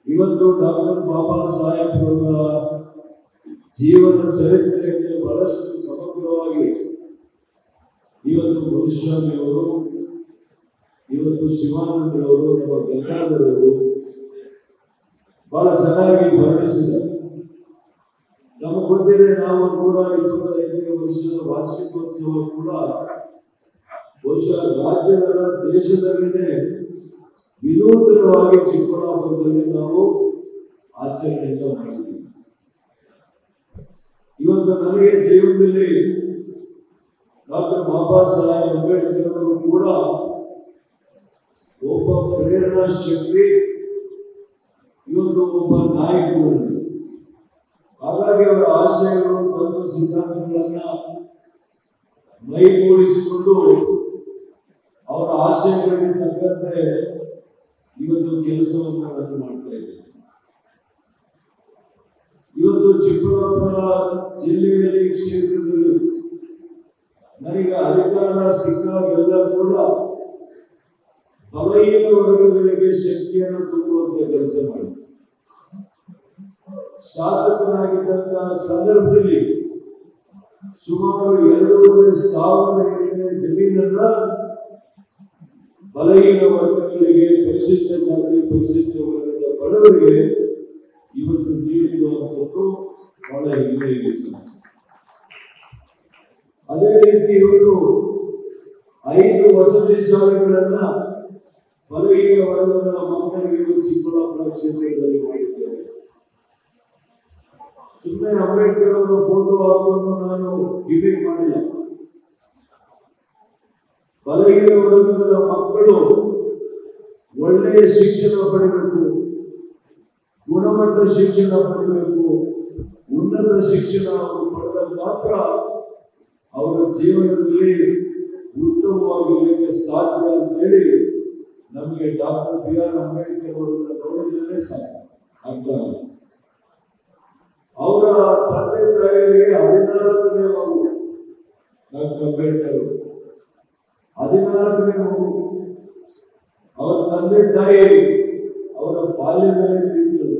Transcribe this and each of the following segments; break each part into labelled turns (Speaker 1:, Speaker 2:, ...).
Speaker 1: ಇವತ್ತು ಡಾಕ್ಟರ್ ಬಾಬಾ ಸಾಹೇಬ್ ಅವರ ಜೀವನ ಚರಿತ್ರೆಯಲ್ಲಿ ಬಹಳಷ್ಟು ಸಮಗ್ರವಾಗಿ ಇವತ್ತು ಮುನಿಸ್ವಾಮಿಯವರು, ಇವತ್ತು ಶಿವಾನಂದರವರು, ನಮ್ಮ ಗಂಗಾಧರವರು ಬಹಳ ಚೆನ್ನಾಗಿ ವರ್ಣಿಸಿದ್ದಾರೆ. ನಮಗೆ ಗೊತ್ತಿದೆ, ನಾವು 125ನೇ ವರ್ಷದ ವಾರ್ಷಿಕೋತ್ಸವ ಕೂಡ ಬಹುಶಃ ರಾಜ್ಯದ ದೇಶದಲ್ಲಿನೇ ವಿನೂತನವಾಗಿ ಚಿಕ್ಕಬಳ್ಳಾಪುರದಲ್ಲಿ ನಾವು ಆಚರಣೆಯನ್ನು ಮಾಡಿದ್ದೀವಿ. ಇವತ್ತು ನನಗೆ ಜೀವನದಲ್ಲಿ ಡಾಕ್ಟರ್ ಬಾಬಾ ಸಾಹೇಬ್ ಅಂಬೇಡ್ಕರ್ ಅವರು ಕೂಡ ಒಬ್ಬ ಪ್ರೇರಣಾ ಶಕ್ತಿ, ಇವತ್ತು ಒಬ್ಬ ನಾಯಕರು. ಹಾಗಾಗಿ ಅವರ ಆಶಯಗಳು ತತ್ವ ಸಿದ್ಧಾಂತಗಳನ್ನ ಮೈಗೂಡಿಸಿಕೊಂಡು ಅವರ ಆಶಯಗಳಿಗೆ ತಕ್ಕಂತೆ ಇವತ್ತು ಕೆಲಸವನ್ನು ನಾನು ಮಾಡ್ತಾ ಇದ್ದೇನೆ. ಇವತ್ತು ಚಿಕ್ಕಬಳ್ಳಾಪುರ ಜಿಲ್ಲೆಯಲ್ಲಿ ಕ್ಷೇತ್ರದಲ್ಲಿ ನನಗೆ ಅಧಿಕಾರ ಸಿಕ್ಕಾಗೆಲ್ಲ ಕೂಡ ಬಲಹೀನ ವರ್ಗಗಳಿಗೆ ಶಕ್ತಿಯನ್ನು ತುಂಬುವಂತ ಕೆಲಸ ಮಾಡಿ ಶಾಸಕನಾಗಿದ್ದಂತಹ ಸಂದರ್ಭದಲ್ಲಿ ಸುಮಾರು 2,500 ಎಕರೆ ಜಮೀನನ್ನ ಬಲಹೀನ ವರ್ಗಗಳಿಗೆ, ಪರಿಶಿಷ್ಟ ಜಾತಿ ಪರಿಶಿಷ್ಟ ವರ್ಗದ ಬಡವರಿಗೆ ಇವತ್ತು ನೀಡಿರುವಂಥದ್ದು ಬಹಳ ಹೆಮ್ಮೆ ಇದೆ. ಅದೇ ರೀತಿ ಇವತ್ತು 5 ವಸತಿ ಶಾಲೆಗಳನ್ನ ಬಲಹೀನ ವರ್ಗಗಳ ಮಕ್ಕಳಿಗೆ ಚಿಕ್ಕಬಳ್ಳಾಪುರ ಕ್ಷೇತ್ರದಲ್ಲಿ ಮಾಡಿದ್ದೇವೆ. ಸುಮ್ಮನೆ ಅಂಬೇಡ್ಕರ್ ಅವರ ಫೋಟೋ ಹಾಕೊಂಡು ನಾನು ಡಿಬೇಟ್ ಮಾಡಿಲ್ಲ. ಬಲಹೀನ ವರ್ಗದ ಮಕ್ಕಳು ಒಳ್ಳೆಯ ಶಿಕ್ಷಣ ಪಡೆಯಬೇಕು, ಗುಣಮಟ್ಟ ಶಿಕ್ಷಣ ಪಡೆಯಬೇಕು, ಉನ್ನತ ಶಿಕ್ಷಣ ಅವರು ಪಡೆದಾಗ ಮಾತ್ರ ಅವರ ಜೀವನದಲ್ಲಿ ಉತ್ತಮವಾಗಿರಲಿಕ್ಕೆ ಸಾಧ್ಯ ಅಂತ ಹೇಳಿ ನಮಗೆ ಡಾಕ್ಟರ್ BR ಅಂಬೇಡ್ಕರ್ ಅವರನ್ನ ನೋಡಿದ್ರೆ ಸಾಧ್ಯ ಅಂತ. ಅವರ ತಂದೆ ತಾಯಿಗಳಿಗೆ 14ನೇ ಮಗು ಡಾಕ್ಟರ್ ಅಂಬೇಡ್ಕರ್, 14ನೇ ಮಗು. ಅವರ ತಂದೆ ತಾಯಿ ಅವರ ಬಾಲ್ಯದಲ್ಲೇ ತೀರಿದರು.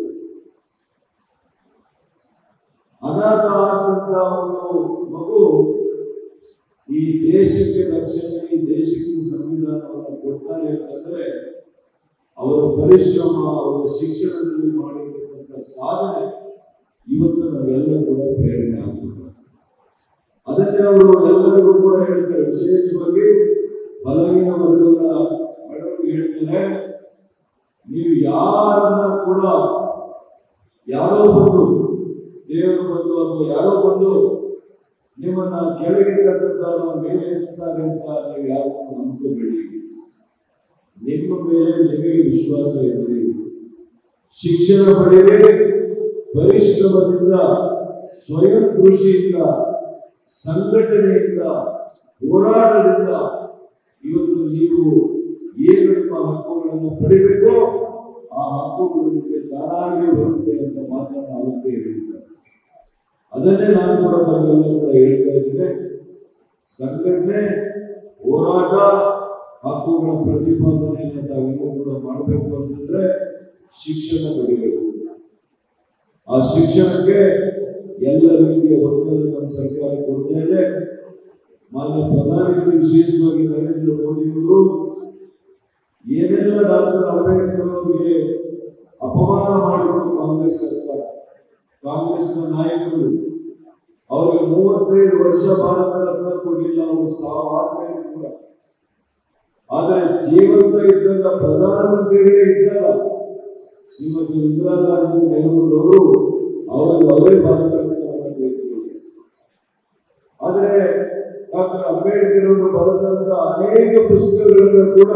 Speaker 1: ಅನಾಥ ಆದಂತ ಒಂದು ಮಗು ಈ ದೇಶಕ್ಕೆ ರಕ್ಷಣೆ, ಈ ದೇಶಕ್ಕೆ ಸಂವಿಧಾನವನ್ನು ಕೊಡ್ತಾರೆ ಅಂತಂದ್ರೆ ಅವರ ಪರಿಶ್ರಮ, ಅವರ ಶಿಕ್ಷಣದಲ್ಲಿ ಮಾಡಿರ್ತಕ್ಕಂಥ ಸಾಧನೆ ಇವತ್ತು ನಮಗೆಲ್ಲ ಕೂಡ ಪ್ರೇರಣೆ ಆಗ್ತದೆ. ಅದನ್ನೇ ಅವರು ಎಲ್ಲರಿಗೂ ಕೂಡ ಹೇಳ್ತಾರೆ, ವಿಶೇಷವಾಗಿ ಬಲಹೀನ ವರ್ಗದ ಬಡವರಿಗೆ ಹೇಳ್ತಾರೆ, ನೀವು ಯಾರನ್ನ ಕೂಡ ಯಾರೋ ಬಂದು ದೇವರು ಬಂದು ಅಥವಾ ಯಾರೋ ಬಂದು ನಿಮ್ಮನ್ನ ಕೆಳಗಿರ್ತಕ್ಕಂಥ ಮೇಲೆ ಇರ್ತಾರೆ ಅಂತ ನೀವು ಯಾರು ನಂಬ್ಕೋಬೇಡಿ. ನಿಮ್ಮ ಮೇಲೆ ನಿಮಗೆ ವಿಶ್ವಾಸ ಇರಲಿ, ಶಿಕ್ಷಣ ಪಡೆಯಲಿ, ಪರಿಶ್ರಮದಿಂದ, ಸ್ವಯಂ ಕೃಷಿಯಿಂದ, ಸಂಘಟನೆಯಿಂದ, ಹೋರಾಟದಿಂದ ಇವತ್ತು ನೀವು ಏನು ನಿಮ್ಮ ಹಕ್ಕುಗಳನ್ನು ಪಡಿಬೇಕು ಆ ಹಕ್ಕುಗಳು ನಿಮಗೆ ತಾನಾಗಿ ಬರುತ್ತೆ ಅಂತ ಮಾತನ್ನು ಅವತ್ತೇ ಹೇಳಿದ್ದಾರೆ. ಅದನ್ನೇ ನಾನು ಕೂಡ ತಮಗೆಲ್ಲ ಕೂಡ ಹೇಳ್ತಾ ಇದ್ದೇನೆ. ಸಂಘಟನೆ, ಹೋರಾಟ, ಹಕ್ಕುಗಳ ಪ್ರತಿಪಾದನೆಯನ್ನು ತಾವೆಲ್ಲ ಕೂಡ ಮಾಡಬೇಕು ಅಂತಂದ್ರೆ ಶಿಕ್ಷಣ ಪಡಿಬೇಕು. ಆ ಶಿಕ್ಷಣಕ್ಕೆ ಎಲ್ಲ ರೀತಿಯ ಒತ್ತನ್ನು ನಮ್ಮ ಸರ್ಕಾರ ಕೊಡ್ತಾ ಇದೆ. ಮಾನ್ಯ ಪ್ರಧಾನಿಗಳು, ವಿಶೇಷವಾಗಿ ನರೇಂದ್ರ ಮೋದಿಯವರು ಏನೆಲ್ಲ ಡಾಕ್ಟರ್ ಅಂಬೇಡ್ಕರ್ ಅವರಿಗೆ ಅಪಮಾನ ಮಾಡಿದ್ರು ಕಾಂಗ್ರೆಸ್ ಸರ್ಕಾರ, ಕಾಂಗ್ರೆಸ್ನ ನಾಯಕರು ಅವರಿಗೆ 35 ವರ್ಷ ಭಾರತ ರತ್ನ ಕೊಡಲಿಲ್ಲ, ಅವರು ಸಾವಾದ್ಮೇಲೆ ಕೂಡ. ಆದರೆ ಜೀವಂತ ಇದ್ದಾಗ ಪ್ರಧಾನಮಂತ್ರಿಗಳೇ ಇದ್ದಾಗ ಶ್ರೀಮತಿ ಇಂದಿರಾ ಗಾಂಧಿ ನೆಹರೂರವರು ಅವರೇ ಭಾರತ ರತ್ನವನ್ನು ತೆಗೆದುಕೊಂಡರು. ಆದರೆ ಡಾಕ್ಟರ್ ಅಂಬೇಡ್ಕರ್ ಅವರು ಬರೆದಂತ ಅನೇಕ ಪುಸ್ತಕಗಳನ್ನು ಕೂಡ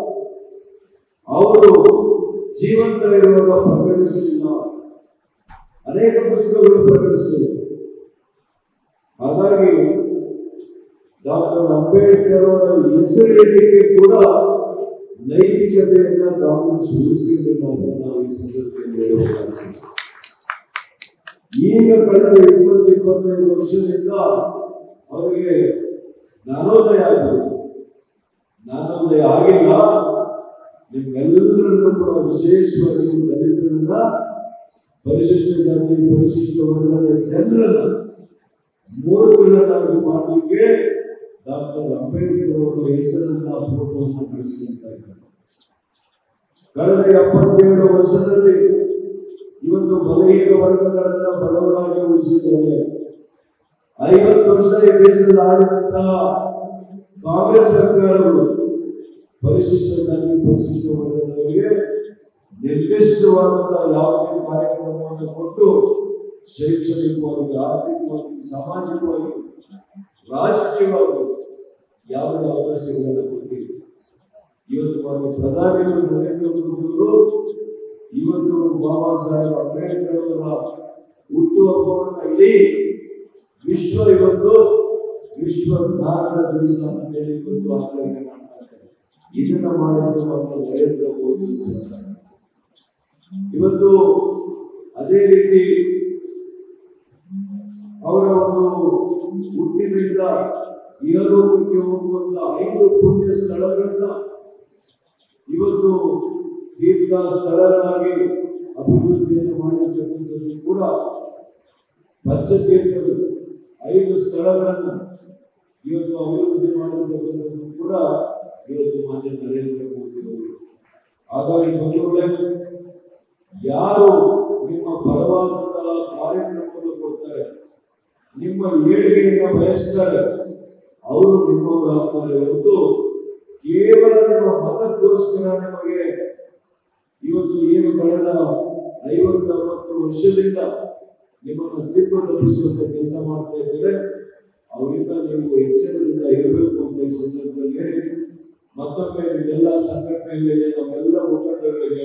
Speaker 1: ಅವರು ಜೀವಂತ ಇರುವಾಗ ಪ್ರಕಟಿಸಲಿಲ್ಲ. ಅನೇಕ ಪುಸ್ತಕಗಳು ಪ್ರಕಟಿಸಲಿಲ್ಲ. ಹಾಗಾಗಿ ಡಾಕ್ಟರ್ ಅಂಬೇಡ್ಕರ್ ಅವರ ಹೆಸರಿಡಲಿಕ್ಕೆ ಕೂಡ ನೈತಿಕತೆಯನ್ನ ಕಾಂಗ್ರೆಸ್ ಉಳಿಸಿಕೊಂಡಿಲ್ಲ ಅಂತ ನಾವು ಈ ಸಂದರ್ಭದಲ್ಲಿ ಹೇಳಬೇಕಾಗ್ತದೆ. ಈಗ ಕಳೆದ 20-25 ವರ್ಷದಿಂದ ಅವರಿಗೆ ಜ್ಞಾನೋದಯ ಆಗಿದೆ. ಜ್ಞಾನೋದಯ ಆಗಿಲ್ಲ, ನಿಮ್ಮೆಲ್ಲರನ್ನು ಕೂಡ ವಿಶೇಷವಾಗಿ ದಲಿತರನ್ನ, ಪರಿಶಿಷ್ಟ ಜಾತಿ, ಪರಿಶಿಷ್ಟ ವರ್ಗದ ಜನರನ್ನ ಮೂರ್ಖರನ್ನಾಗಿ ಮಾಡಲಿಕ್ಕೆ ಡಾಕ್ಟರ್ ಅಂಬೇಡ್ಕರ್ ಅವರ ಹೆಸರನ್ನ ಫೋಟೋವನ್ನು ಕಳಿಸ್ತಾ ಇದ್ದಾರೆ. ಕಳೆದ 77 ವರ್ಷದಲ್ಲಿ ಇವತ್ತು ಬಲಹೀನ ವರ್ಗಗಳನ್ನ ಬಡವರಾಗಿ ಉಳಿಸಿದ್ದಾರೆ. 50 ವರ್ಷ ಈ ದೇಶದಲ್ಲಿ ಆಳಿದಂತಹ ಕಾಂಗ್ರೆಸ್ ಸರ್ಕಾರಗಳು ಪರಿಶಿಷ್ಟ ಜಾತಿ, ಪರಿಶಿಷ್ಟ ವರ್ಗದವರಿಗೆ ನಿರ್ದಿಷ್ಟವಾದಂತಹ ಯಾವುದೇ ಕಾರ್ಯಕ್ರಮವನ್ನು ಕೊಟ್ಟು ಶೈಕ್ಷಣಿಕವಾಗಿ, ಆರ್ಥಿಕವಾಗಿ, ಸಾಮಾಜಿಕವಾಗಿ, ರಾಜಕೀಯವಾಗಿ ಯಾವುದೇ ಅವಕಾಶಗಳನ್ನು ಕೊಟ್ಟಿದೆ. ಇವತ್ತು ಮಾನ್ಯ ಪ್ರಧಾನಿಗಳು ನರೇಂದ್ರ ಮೋದಿ ಅವರು ಇವತ್ತು ಬಾಬಾ ಸಾಹೇಬ್ ಅಂಬೇಡ್ಕರ್ ಅವರ ಹುಟ್ಟುಹಬ್ಬವನ್ನು ಇಡೀ ವಿಶ್ವ ಇವತ್ತು ವಿಶ್ವ ಜ್ಞಾನದ ದಿವಸ ಅಂತ ಹೇಳಿ ಇವತ್ತು ಆಚರಣೆ ಮಾಡ್ತಾ ಇದ್ದಾರೆ. ಇದನ್ನ ಮಾಡಿದ್ದು ಮಾತ್ರ ನರೇಂದ್ರ ಮೋದಿ ಇವತ್ತು ಅದೇ ರೀತಿ ಅವರ ಒಂದು ಹುಟ್ಟಿನಿಂದ ಇಹಲೋಕಕ್ಕೆ ಹೋಗುವಂತ 5 ಪುಣ್ಯ ಸ್ಥಳಗಳನ್ನ ಇವತ್ತು ತೀರ್ಥ ಸ್ಥಳಗಳಾಗಿ ಅಭಿವೃದ್ಧಿಯನ್ನು ಮಾಡಿರ್ತಕ್ಕಂಥದ್ದು ಕೂಡ ಪಂಚತೀರ್ಥಗಳು 5 ಸ್ಥಳಗಳನ್ನು ಇವತ್ತು ಅಭಿವೃದ್ಧಿ ಮಾಡಿರ್ತಕ್ಕಂಥದ್ದು ಕೂಡ ಇವತ್ತು ಮಾನ್ಯ ನರೇಂದ್ರ ಮೋದಿ ಅವರು. ಹಾಗಾಗಿ ಬಂಧುಗಳೇ, ಯಾರು ನಿಮ್ಮ ಪರವಾದಂತಹ ಕಾರ್ಯಕ್ರಮವನ್ನು ಕೊಡ್ತಾರೆ, ನಿಮ್ಮ ಏಳಿಗೆಯನ್ನು ಬಯಸ್ತಾರೆ, ಅವರು ನಿಮ್ಮವರಾಗ್ತಾರೆ ಹೊರತು ಕೇವಲ ನಿಮ್ಮ ಮತಕ್ಕೋಸ್ಕರ ನಿಮಗೆ ಇವತ್ತು ಏನು ಕಳೆದ 50-60 ವರ್ಷದಿಂದ ನಿಮ್ಮನ್ನು ದಿಕ್ಕು ತಪ್ಪಿಸುವಂತ ಕೆಲಸ ಮಾಡ್ತಾ ಇದ್ದಾರೆ. ಅವರಿಂದ ನೀವು ಎಚ್ಚರದಿಂದ ಇರಬೇಕು ಅಂತ ಈ ಸಂದರ್ಭದಲ್ಲಿ ಮತ್ತೊಮ್ಮೆ ನಿಮ್ಮೆಲ್ಲ ಸಂಘಟನೆಗಳಿಗೆ, ನಮ್ಮೆಲ್ಲ ಮುಖಂಡಗಳಿಗೆ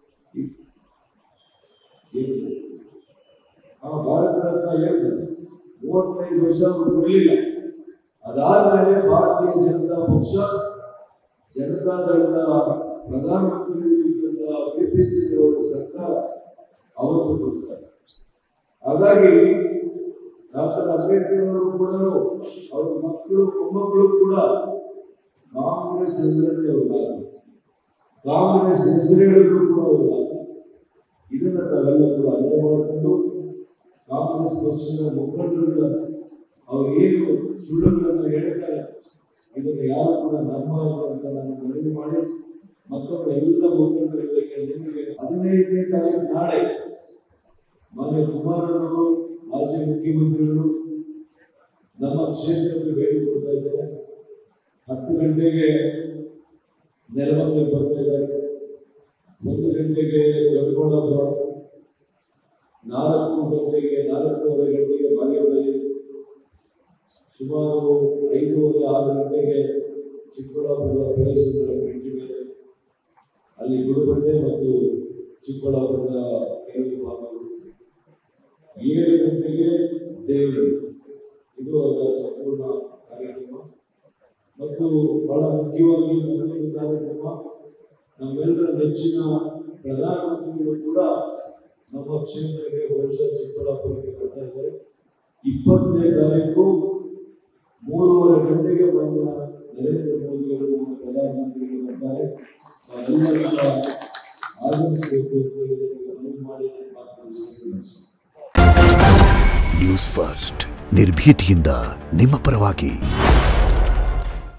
Speaker 1: ಭಾರತ ರತ್ನ ಹೇಳ್ತಾರೆ 35 ವರ್ಷ ಕೊಡಲಿಲ್ಲ. ಅದಾದ್ಮೇಲೆ ಭಾರತೀಯ ಜನತಾ ಪಕ್ಷ, ಜನತಾದಳದ ಪ್ರಧಾನಮಂತ್ರಿ ಕೆಪಿಸಿಸಿ ಅವರ ಸರ್ಕಾರ ಅವತ್ತು ಕೊಡ್ತಾರೆ. ಹಾಗಾಗಿ ಡಾಕ್ಟರ್ ಅಂಬೇಡ್ಕರ್ ಅವರು ಕೂಡ ಅವ್ರ ಮಕ್ಕಳು ಮೊಮ್ಮಕ್ಕಳು ಕೂಡ ಕಾಂಗ್ರೆಸ್ ಹೆಸರನ್ನೇ ಹೋಗಲ್ಲ, ಕಾಂಗ್ರೆಸ್ ಹೆಸರುಗಳಿಗೂ ಕೂಡ ಹೋಗಲ್ಲ. ಇದನ್ನ ತಾವೆಲ್ಲ ಕೂಡ ಅರ್ಥ ಮಾಡಿಕೊಂಡು ಕಾಂಗ್ರೆಸ್ ಪಕ್ಷದ ಮುಖಂಡರುಗಳ ಅವ್ರು ಏನು ಸುಳ್ಳುಗಳನ್ನು ಹೇಳ್ತಾರೆ ಇದನ್ನು ಯಾರು ಕೂಡ ನಂಬಬಾರದು ಅಂತ ನಾನು ಮನವಿ ಮಾಡಿ ಮತ್ತೊಮ್ಮೆ ಎಲ್ಲ ಮುಖಂಡರುಗಳಿಗೆ ನಿಮಗೆ 15ನೇ ತಾರೀಕು ನಾಳೆ ಮಾನ್ಯ ಕುಮಾರಣ್ಣವರು ಮಾಜಿ ಮುಖ್ಯಮಂತ್ರಿಗಳು ನಮ್ಮ ಕ್ಷೇತ್ರಕ್ಕೆ ಭೇಟಿ ಕೊಡ್ತಾ ಇದ್ದಾರೆ. 10 ಗಂಟೆಗೆ ನೆಲಮಂಗಲ ಬರ್ತಾ ಇದ್ದಾರೆ, 1 ಗಂಟೆಗೆ ದೊಡ್ಡಬಳ್ಳಾಪುರ, 4:30 ಗಂಟೆಗೆ ಬಾಗೇಪಲ್ಲಿ, ಸುಮಾರು 5:30-6 ಗಂಟೆಗೆ ಚಿಕ್ಕಬಳ್ಳಾಪುರದ ಪ್ರವೇಶಿಸಿದ ಬ್ರಿಡ್ಜ್ ಮೇಲೆ ಅಲ್ಲಿ ಗುಡುಬಂಡೆ ಮತ್ತು ಚಿಕ್ಕಬಳ್ಳಾಪುರದ ಕೆಲವು ಭಾಗಗಳು, 7 ಗಂಟೆಗೆ ದೇವರು. ಇದು ಅದರ ಸಂಪೂರ್ಣ ಕಾರ್ಯಕ್ರಮ. ಮತ್ತು ಬಹಳ ಮುಖ್ಯವಾಗಿ ಮುಂದಿನ ಕಾರ್ಯಕ್ರಮ ನಮ್ಮೆಲ್ಲರ ನೆಚ್ಚಿನ ಪ್ರಧಾನಮಂತ್ರಿಗಳು ಕೂಡ ನಮ್ಮ ಕ್ಷೇತ್ರಕ್ಕೆ ಬಹುಶಃ ಚಿಕ್ಕಬಳ್ಳಾಪುರಕ್ಕೆ ಬರ್ತಾ ಇದ್ದಾರೆ. 20ನೇ ತಾರೀಕು 3:30 ಗಂಟೆಗೆ ಬಂದ ನರೇಂದ್ರ ಮೋದಿ ಅವರು ಪ್ರಧಾನಮಂತ್ರಿಗಳು ಬರ್ತಾರೆ. ಆಗಮಿಸಬೇಕು ಅಂತ ಮಾಡಿ
Speaker 2: ನ್ಯೂಸ್ ಫಸ್ಟ್ ನಿರ್ಭೀತಿಯಿಂದ ನಿಮ್ಮ ಪರವಾಗಿ.